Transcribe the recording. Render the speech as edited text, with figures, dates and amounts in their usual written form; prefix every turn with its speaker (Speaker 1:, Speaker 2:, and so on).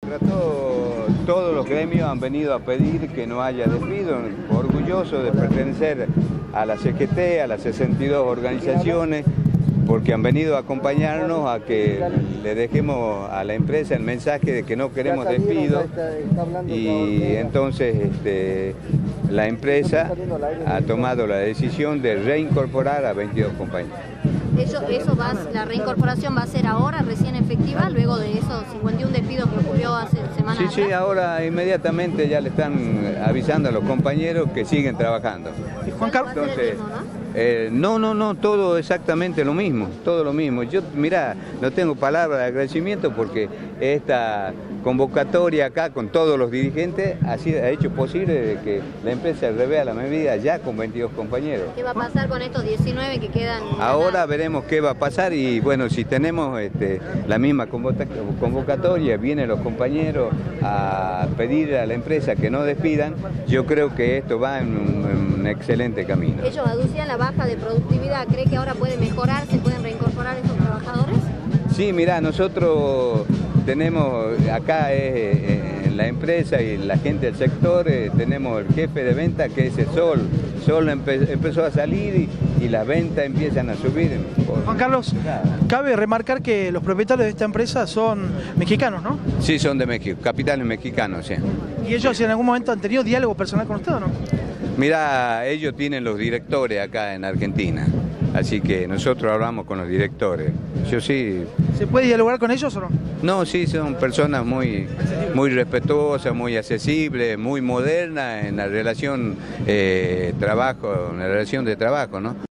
Speaker 1: Todos los gremios han venido a pedir que no haya despido, orgulloso de pertenecer a la CGT, a las 62 organizaciones, porque han venido a acompañarnos a que le dejemos a la empresa el mensaje de que no queremos despido, y entonces la empresa ha tomado la decisión de reincorporar a 22 compañeros.
Speaker 2: La reincorporación va a ser ahora, recién efectiva, luego de esos 51 despidos que ocurrió hace semanas atrás.
Speaker 1: Sí, ahora inmediatamente ya le están avisando a los compañeros que siguen trabajando.
Speaker 2: ¿Y Juan Carlos? Entonces,
Speaker 1: no, todo exactamente lo mismo, todo lo mismo. Yo, mirá, no tengo palabras de agradecimiento porque esta convocatoria acá con todos los dirigentes ha hecho posible que la empresa revea la medida ya con 22 compañeros.
Speaker 2: ¿Qué va a pasar con estos 19 que quedan?
Speaker 1: Ahora veremos qué va a pasar y bueno, si tenemos la misma convocatoria, vienen los compañeros a pedir a la empresa que no despidan, yo creo que esto va en un excelente camino.
Speaker 2: Ellos aducían la baja de productividad, ¿cree que ahora puede mejorar, se pueden reincorporar estos trabajadores?
Speaker 1: Sí, mirá, nosotros tenemos acá en la empresa y la gente del sector, tenemos el jefe de venta que es el Sol. Sol empezó a salir y las ventas empiezan a subir.
Speaker 3: Juan Carlos, cabe remarcar que los propietarios de esta empresa son mexicanos, ¿no?
Speaker 1: Sí, son de México, capitales mexicanos, sí.
Speaker 3: ¿Y ellos en algún momento han tenido diálogo personal con usted o no?
Speaker 1: Mirá, ellos tienen los directores acá en Argentina, así que nosotros hablamos con los directores. Yo sí.
Speaker 3: ¿Se puede dialogar con ellos o no?
Speaker 1: No, sí, son personas muy respetuosas, muy accesibles, muy modernas en la relación en la relación de trabajo, ¿no?